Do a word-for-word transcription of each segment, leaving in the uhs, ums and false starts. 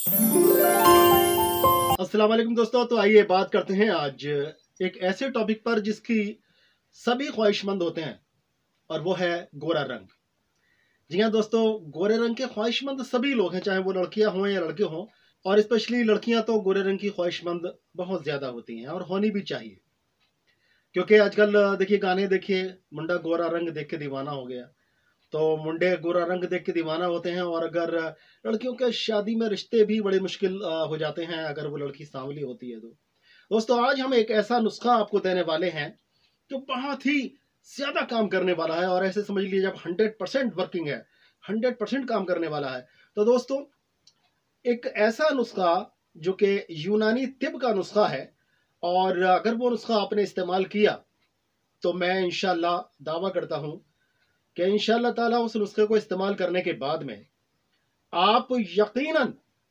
अस्सलाम वालेकुम दोस्तों। तो आइए बात करते हैं आज एक ऐसे टॉपिक पर जिसकी सभी ख्वाहिशमंद होते हैं और वो है गोरा रंग। जी हाँ दोस्तों, गोरे रंग के ख्वाहिशमंद सभी लोग हैं, चाहे वो लड़कियां हों या लड़के हों। और स्पेशली लड़कियां तो गोरे रंग की ख्वाहिशमंद बहुत ज़्यादा होती हैं और होनी भी चाहिए, क्योंकि आजकल देखिए गाने देखिए, मुंडा गोरा रंग देख के दीवाना हो गया। तो मुंडे गोरा रंग देख के दीवाना होते हैं। और अगर लड़कियों के शादी में रिश्ते भी बड़े मुश्किल अ, हो जाते हैं अगर वो लड़की सांवली होती है तो। दोस्तों आज हम एक ऐसा नुस्खा आपको देने वाले हैं जो बहुत ही ज्यादा काम करने वाला है, और ऐसे समझ लीजिए जब हंड्रेड परसेंट वर्किंग है, हंड्रेड परसेंट काम करने वाला है। तो दोस्तों एक ऐसा नुस्खा जो कि यूनानी तिब का नुस्खा है, और अगर वो नुस्खा आपने इस्तेमाल किया तो मैं इंशाल्लाह दावा करता हूं कि इंशाल्लाह ताला उस नुस्खे को इस्तेमाल करने के बाद में आप यकीनन,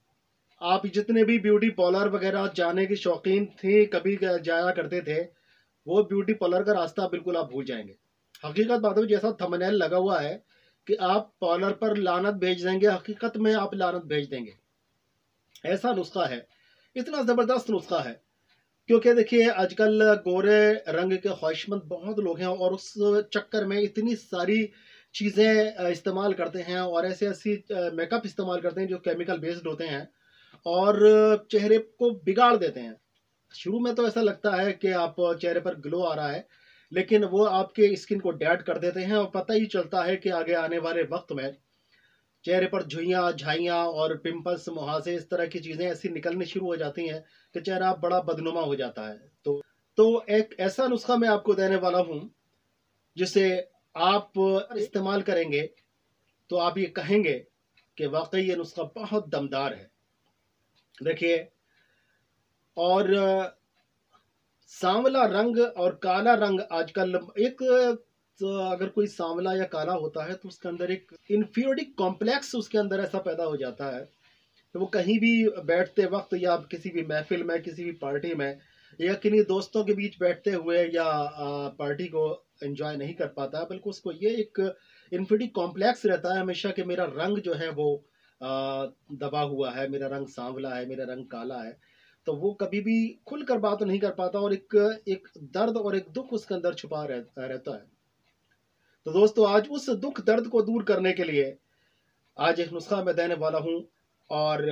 आप जितने भी ब्यूटी पार्लर वगैरह जाने की शौकीन थे, कभी जाया करते थे, वो ब्यूटी पार्लर का रास्ता बिल्कुल आप भूल जाएंगे। हकीकत बात है, जैसा थंबनेल लगा हुआ है कि आप पार्लर पर लानत भेज देंगे, हकीकत में आप लानत भेज देंगे। ऐसा नुस्खा है, इतना जबरदस्त नुस्खा है। क्योंकि देखिए आजकल गोरे रंग के ख्वाहिशमंद बहुत लोग हैं और उस चक्कर में इतनी सारी चीज़ें इस्तेमाल करते हैं और ऐसे ऐसी मेकअप इस्तेमाल करते हैं जो केमिकल बेस्ड होते हैं और चेहरे को बिगाड़ देते हैं। शुरू में तो ऐसा लगता है कि आप चेहरे पर ग्लो आ रहा है, लेकिन वो आपके स्किन को डेड कर देते हैं और पता ही चलता है कि आगे आने वाले वक्त में चेहरे पर झुइयाँ, झाइयाँ और पिंपल्स, मुहासे, इस तरह की चीज़ें ऐसी निकलनी शुरू हो जाती हैं कि चेहरा बड़ा बदनुमा हो जाता है। तो तो एक ऐसा नुस्खा मैं आपको देने वाला हूँ जिसे आप इस्तेमाल करेंगे तो आप ये कहेंगे कि वाकई ये नुस्खा बहुत दमदार है। देखिए, और सांवला रंग और काला रंग आजकल एक, तो अगर कोई सांवला या काला होता है तो उसके अंदर एक इन्फीरियरिटी कॉम्प्लेक्स उसके अंदर ऐसा पैदा हो जाता है तो वो कहीं भी बैठते वक्त या किसी भी महफिल में, किसी भी पार्टी में या किन्हीं दोस्तों के बीच बैठते हुए या आ, पार्टी को एंजॉय नहीं कर पाता है, बल्कि उसको ये एक इन्फिनिटी कॉम्प्लेक्स रहता है हमेशा कि मेरा रंग जो है वो आ, दबा हुआ है, मेरा रंग सांवला है, मेरा रंग काला है। तो वो कभी भी खुलकर बात नहीं कर पाता और एक एक दर्द और एक दुख उसके अंदर छुपा रह, रहता है। तो दोस्तों आज उस दुख दर्द को दूर करने के लिए आज एक नुस्खा मैं देने वाला हूँ। और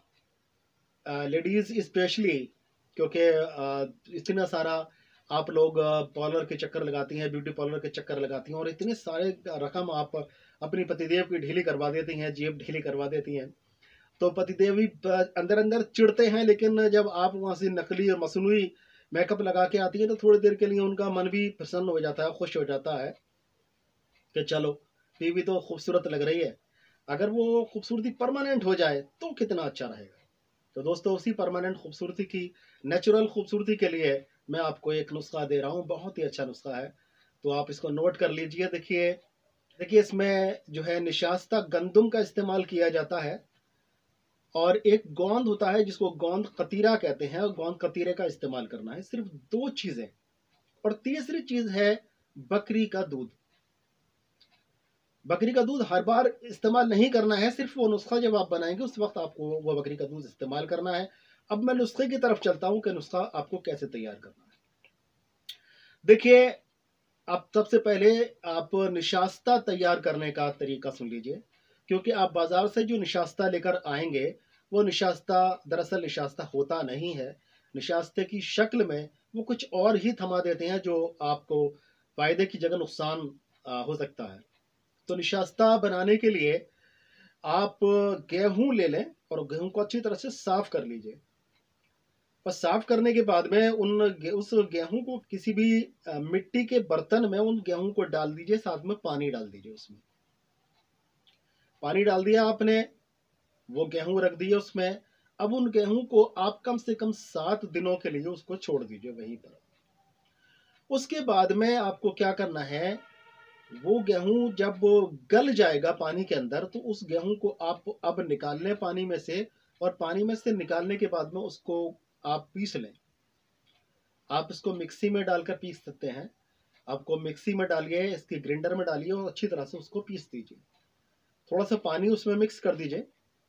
लेडीज स्पेशली, क्योंकि इतना सारा आप लोग पार्लर के चक्कर लगाती हैं, ब्यूटी पार्लर के चक्कर लगाती हैं और इतने सारे रकम आप अपनी पतिदेव की ढीली करवा देती हैं, जेब ढीली करवा देती हैं। तो पतिदेव भी अंदर अंदर चिढ़ते हैं, लेकिन जब आप वहाँ से नकली और मसनूई मेकअप लगा के आती है तो थोड़ी देर के लिए उनका मन भी प्रसन्न हो जाता है, खुश हो जाता है कि चलो बीवी तो खूबसूरत लग रही है। अगर वो खूबसूरती परमानेंट हो जाए तो कितना अच्छा रहेगा। तो दोस्तों उसी परमानेंट खूबसूरती की, नेचुरल खूबसूरती के लिए मैं आपको एक नुस्खा दे रहा हूँ, बहुत ही अच्छा नुस्खा है। तो आप इसको नोट कर लीजिए। देखिए देखिए इसमें जो है निशास्ता गंदुम का इस्तेमाल किया जाता है और एक गोंद होता है जिसको गोंद कतीरा कहते हैं, और गोंद कतीरे का इस्तेमाल करना है। सिर्फ दो चीज़ें। और तीसरी चीज़ है बकरी का दूध। बकरी का दूध हर बार इस्तेमाल नहीं करना है, सिर्फ वो नुस्खा जब आप बनाएंगे उस वक्त आपको वो बकरी का दूध इस्तेमाल करना है। अब मैं नुस्खे की तरफ चलता हूं कि नुस्खा आपको कैसे तैयार करना है। देखिए, आप सबसे पहले आप निशास्ता तैयार करने का तरीका सुन लीजिए, क्योंकि आप बाजार से जो निशास्ता लेकर आएंगे वो निशास्ता दरअसल निशास्ता होता नहीं है। निशास्ते की शक्ल में वो कुछ और ही थमा देते हैं जो आपको फायदे की जगह नुकसान हो सकता है। तो निशास्ता बनाने के लिए आप गेहूं ले लें और गेहूं को अच्छी तरह से साफ कर लीजिए। बस साफ करने के बाद में उन उस गेहूं को किसी भी मिट्टी के बर्तन में उन गेहूं को डाल दीजिए, साथ में पानी डाल दीजिए। उसमें पानी डाल दिया आपने, वो गेहूं रख दिए उसमें। अब उन गेहूं को आप कम से कम सात दिनों के लिए उसको छोड़ दीजिए वहीं पर। उसके बाद में आपको क्या करना है, वो गेहूं जब गल जाएगा पानी के अंदर तो उस गेहूं को आप अब निकाल लें पानी में से, और पानी में से निकालने के बाद में उसको आप पीस लें। आप इसको मिक्सी में डालकर पीस सकते हैं। आपको मिक्सी में डालिए, इसके ग्राइंडर में डालिए और अच्छी तरह से उसको पीस दीजिए। थोड़ा सा पानी उसमें मिक्स कर दीजिए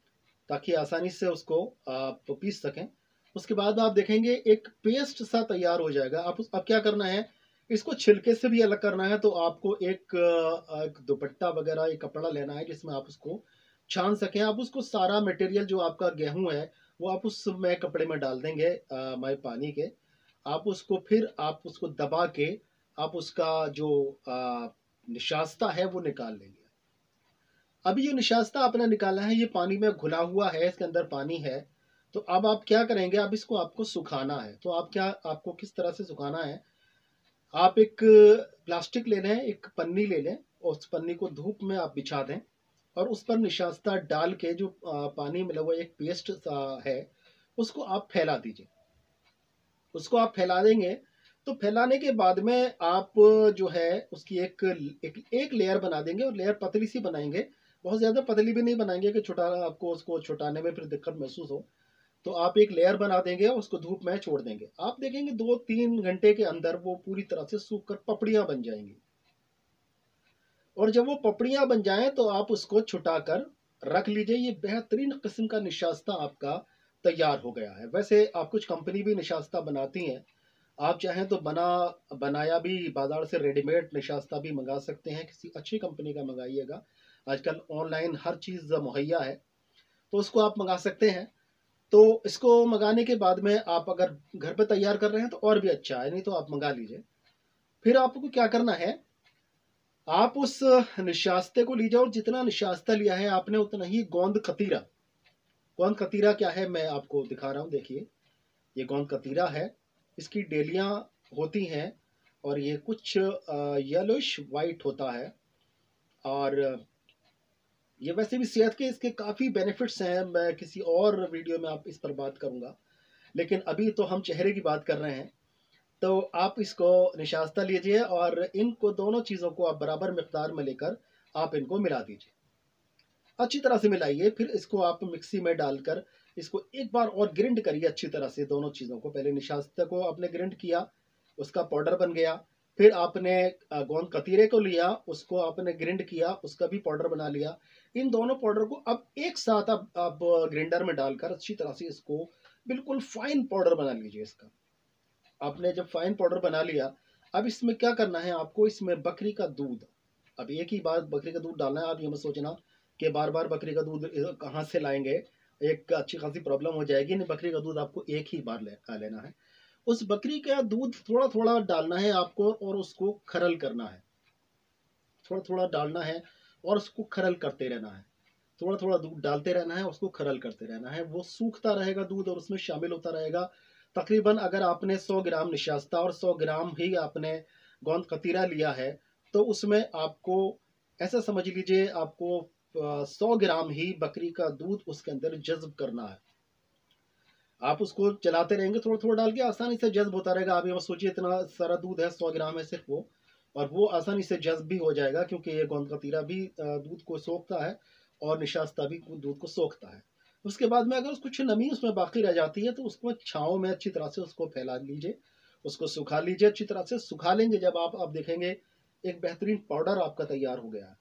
ताकि आसानी से उसको आप पीस सकें। उसके बाद आप देखेंगे एक पेस्ट सा तैयार हो जाएगा। आप अब क्या करना है, इसको छिलके से भी अलग करना है, तो आपको एक, एक दुपट्टा वगैरह एक कपड़ा लेना है जिसमें आप उसको छान सकें। आप उसको सारा मटेरियल जो आपका गेहूं है वो आप उसमें कपड़े में डाल देंगे मैं पानी के। आप उसको फिर आप उसको दबा के आप उसका जो आ, निशास्ता है वो निकाल लेंगे। अभी जो निशास्ता आपने निकाला है ये पानी में घुला हुआ है, इसके अंदर पानी है। तो अब आप क्या करेंगे, अब इसको आपको सुखाना है। तो आप क्या, आपको किस तरह से सुखाना है, आप एक प्लास्टिक ले लें, एक पन्नी ले लें और उस पन्नी को धूप में आप बिछा दें और उस पर निशास्ता डाल के जो पानी मिला हुआ एक पेस्ट है उसको आप फैला दीजिए। उसको आप फैला देंगे तो फैलाने के बाद में आप जो है उसकी एक एक, एक लेयर बना देंगे और लेयर पतली सी बनाएंगे। बहुत ज़्यादा पतली भी नहीं बनाएंगे कि छुटा आपको उसको छुटाने में फिर दिक्कत महसूस हो। तो आप एक लेयर बना देंगे और उसको धूप में छोड़ देंगे। आप देखेंगे दो तीन घंटे के अंदर वो पूरी तरह से सूख कर पपड़ियां बन जाएंगी। और जब वो पपड़ियां बन जाएं तो आप उसको छुटा कर रख लीजिए। ये बेहतरीन किस्म का निशास्ता आपका तैयार हो गया है। वैसे आप कुछ कंपनी भी निशास्ता बनाती हैं, आप चाहें तो बना बनाया भी बाजार से रेडीमेड निशास्ता भी मंगा सकते हैं, किसी अच्छी कंपनी का मंगाइएगा। आजकल ऑनलाइन हर चीज़ मुहैया है तो उसको आप मंगा सकते हैं। तो इसको मंगाने के बाद में आप अगर घर पे तैयार कर रहे हैं तो और भी अच्छा है, नहीं तो आप मंगा लीजिए। फिर आपको क्या करना है, आप उस निशास्ते को लीजिए और जितना निशास्ता लिया है आपने उतना ही गोंद कतीरा। गोंद कतीरा क्या है मैं आपको दिखा रहा हूँ, देखिए ये गोंद कतीरा है। इसकी डेलियां होती हैं और ये कुछ येलोइश वाइट होता है। और ये वैसे भी सेहत के इसके काफ़ी बेनिफिट्स हैं, मैं किसी और वीडियो में आप इस पर बात करूंगा, लेकिन अभी तो हम चेहरे की बात कर रहे हैं। तो आप इसको निशास्ता लीजिए और इनको दोनों चीज़ों को आप बराबर मिक़दार में लेकर आप इनको मिला दीजिए, अच्छी तरह से मिलाइए। फिर इसको आप मिक्सी में डालकर इसको एक बार और ग्रिंड करिए अच्छी तरह से दोनों चीज़ों को। पहले निशास्ते को आपने ग्रिंड किया, उसका पाउडर बन गया। फिर आपने गोंद कतीरे को लिया, उसको आपने ग्रिंड किया, उसका भी पाउडर बना लिया। इन दोनों पाउडर को अब एक साथ आप, आप ग्राइंडर में डालकर अच्छी तरह से इसको बिल्कुल फाइन पाउडर बना लीजिए इसका। आपने जब फाइन पाउडर बना लिया, अब इसमें क्या करना है आपको, इसमें बकरी का दूध, अब एक ही बार बकरी का दूध डालना है। आप ये मत सोचना कि बार बार बकरी का दूध कहाँ से लाएंगे, एक अच्छी खासी प्रॉब्लम हो जाएगी। नहीं, बकरी का दूध आपको एक ही बार ले, लेना है। उस बकरी का दूध थोड़ा थोड़ा डालना है आपको और उसको खरल करना है, थोड़ा थोड़ा डालना है और उसको खरल करते रहना है। थोड़ा थोड़ा दूध डालते रहना है, उसको खरल करते रहना है। वो सूखता रहेगा दूध और उसमें शामिल होता रहेगा। तकरीबन अगर आपने सौ ग्राम निशास्ता और सौ ग्राम ही आपने गोंद कतीरा लिया है तो उसमें आपको ऐसा समझ लीजिए आपको सौ ग्राम ही बकरी का दूध उसके अंदर जज्ब करना है। आप उसको चलाते रहेंगे, थोड़ा थोड़ा डाल के आसानी से जज्ब होता रहेगा। आप ये सोचिए इतना सारा दूध है, सौ ग्राम है सिर्फ वो, और वो आसानी से जज्ब भी हो जाएगा क्योंकि ये गोंद कतीरा भी दूध को सोखता है और निशास्ता भी दूध को सोखता है। उसके बाद में अगर कुछ नमी उसमें बाकी रह जाती है तो उसको छाँव में अच्छी तरह से उसको फैला लीजिए, उसको सुखा लीजिए। अच्छी तरह से सुखा लेंगे जब आप आप देखेंगे एक बेहतरीन पाउडर आपका तैयार हो गया है।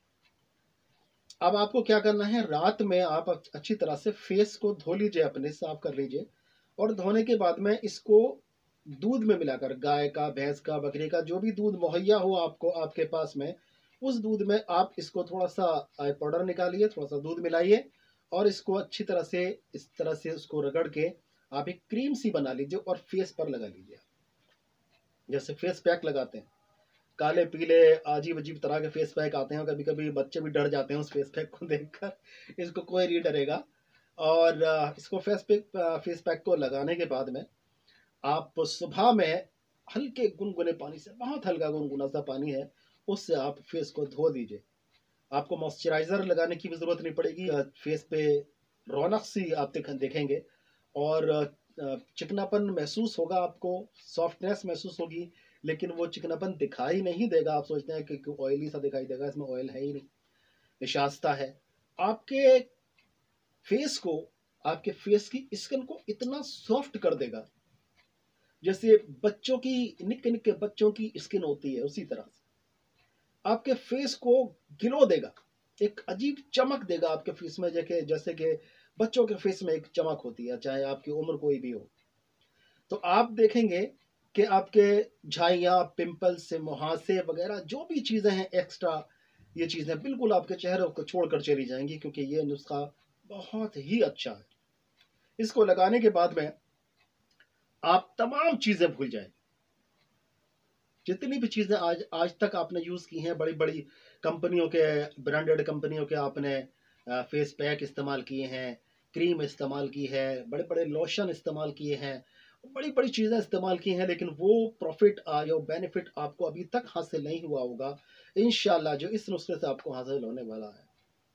अब आपको क्या करना है, रात में आप अच्छी तरह से फेस को धो लीजिए, अपने साफ कर लीजिए। और धोने के बाद में इसको दूध में मिलाकर, गाय का, भैंस का, बकरी का, जो भी दूध मुहैया हो आपको आपके पास में, उस दूध में आप इसको थोड़ा सा पाउडर निकालिए, थोड़ा सा दूध मिलाइए और इसको अच्छी तरह से इस तरह से उसको रगड़ के आप एक क्रीम सी बना लीजिए और फेस पर लगा लीजिए, जैसे फेस पैक लगाते हैं। काले पीले अजीब अजीब तरह के फेस पैक आते हैं, कभी कभी बच्चे भी डर जाते हैं उस फेस पैक को देखकर, इसको कोई नहीं डरेगा। और इसको फेस पैक फेस पैक को लगाने के बाद में आप सुबह में हल्के गुनगुने पानी से, बहुत हल्का गुनगुना सा पानी है, उससे आप फेस को धो दीजिए। आपको मॉइस्चराइजर लगाने की भी जरूरत नहीं पड़ेगी। फेस पे रौनक सी आप देखेंगे और चिकनापन महसूस होगा, आपको सॉफ्टनेस महसूस होगी, लेकिन वो चिकनापन दिखाई नहीं देगा। आप सोचते हैं कि ऑयली सा दिखाई देगा, इसमें ऑयल है ही नहीं, निशास्ता है। आपके फेस को, आपके फेस की स्किन को इतना सॉफ्ट कर देगा जैसे बच्चों की, निक्के निक्के बच्चों की स्किन होती है, उसी तरह से आपके फेस को गिलो देगा, एक अजीब चमक देगा आपके फेस में, जैसे जैसे कि बच्चों के फेस में एक चमक होती है, चाहे आपकी उम्र कोई भी हो। तो आप देखेंगे कि आपके झाइयाँ, पिंपल्स से मुहासे वगैरह जो भी चीज़ें हैं एक्स्ट्रा, ये चीज़ें बिल्कुल आपके चेहरे को छोड़कर चली जाएंगी, क्योंकि ये नुस्खा बहुत ही अच्छा है। इसको लगाने के बाद में आप तमाम चीज़ें भूल जाएंगे, जितनी भी चीज़ें आज आज तक आपने यूज़ की हैं, बड़ी बड़ी कंपनियों के, ब्रांडेड कंपनियों के आपने फेस पैक इस्तेमाल किए हैं, क्रीम इस्तेमाल की है, बड़े बड़े लोशन इस्तेमाल किए हैं, बड़ी बड़ी चीज़ें इस्तेमाल की हैं, लेकिन वो प्रॉफिट या बेनिफिट आपको अभी तक हासिल नहीं हुआ होगा इंशाल्लाह, जो इस नुस्खे से आपको हासिल होने वाला है।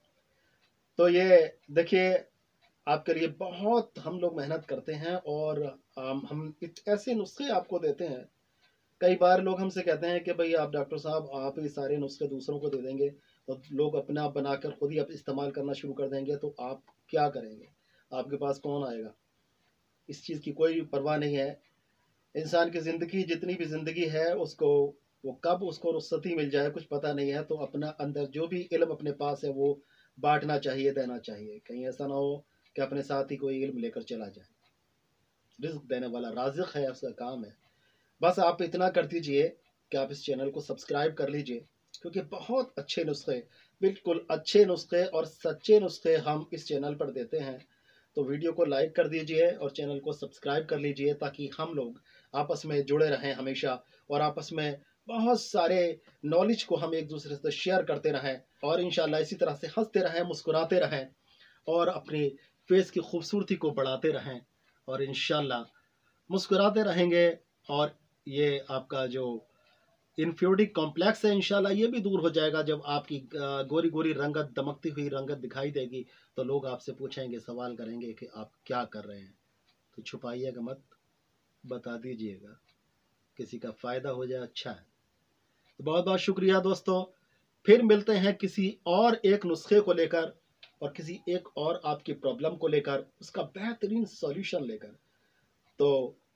तो ये देखिए, आपके लिए बहुत हम लोग मेहनत करते हैं और हम हम ऐसे नुस्खे आपको देते हैं। कई बार लोग हमसे कहते हैं कि भाई आप डॉक्टर साहब, आप ये सारे नुस्खे दूसरों को दे देंगे तो लोग अपना बनाकर खुद ही अब इस्तेमाल करना शुरू कर देंगे, तो आप क्या करेंगे, आपके पास कौन आएगा? इस चीज़ की कोई परवाह नहीं है। इंसान की ज़िंदगी, जितनी भी ज़िंदगी है, उसको वो कब उसको रुखसती मिल जाए कुछ पता नहीं है। तो अपना अंदर जो भी इल्म अपने पास है वो बांटना चाहिए, देना चाहिए। कहीं ऐसा ना हो कि अपने साथ ही कोई इल्म लेकर चला जाए। रिज़्क़ देने वाला राज़िक़ है, उसका काम है। बस आप इतना कर दीजिए कि आप इस चैनल को सब्सक्राइब कर लीजिए, क्योंकि बहुत अच्छे नुस्खे, बिल्कुल अच्छे नुस्खे और सच्चे नुस्खे हम इस चैनल पर देते हैं। तो वीडियो को लाइक कर दीजिए और चैनल को सब्सक्राइब कर लीजिए, ताकि हम लोग आपस में जुड़े रहें हमेशा, और आपस में बहुत सारे नॉलेज को हम एक दूसरे से शेयर करते रहें, और इंशाल्लाह इसी तरह से हंसते रहें, मुस्कुराते रहें, और अपनी फेस की खूबसूरती को बढ़ाते रहें, और इंशाल्लाह मुस्कुराते रहेंगे। और ये आपका जो इन्फ्योरिटी कॉम्प्लेक्स है, इंशाल्लाह ये भी दूर हो जाएगा। जब आपकी गोरी गोरी रंगत, दमकती हुई रंगत दिखाई देगी, तो लोग आपसे पूछेंगे, सवाल करेंगे कि आप क्या कर रहे हैं। तो छुपाइएगा मत, बता दीजिएगा, किसी का फ़ायदा हो जाए, अच्छा है। तो बहुत बहुत शुक्रिया दोस्तों, फिर मिलते हैं किसी और एक नुस्खे को लेकर, और किसी एक और आपकी प्रॉब्लम को लेकर, उसका बेहतरीन सॉल्यूशन लेकर। तो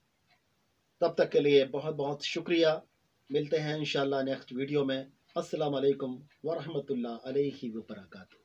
तब तक के लिए बहुत बहुत शुक्रिया। मिलते हैं इंशाल्लाह नेक्स्ट वीडियो में। अस्सलाम वालेकुम व रहमतुल्लाह अलैहि व बरकातहू।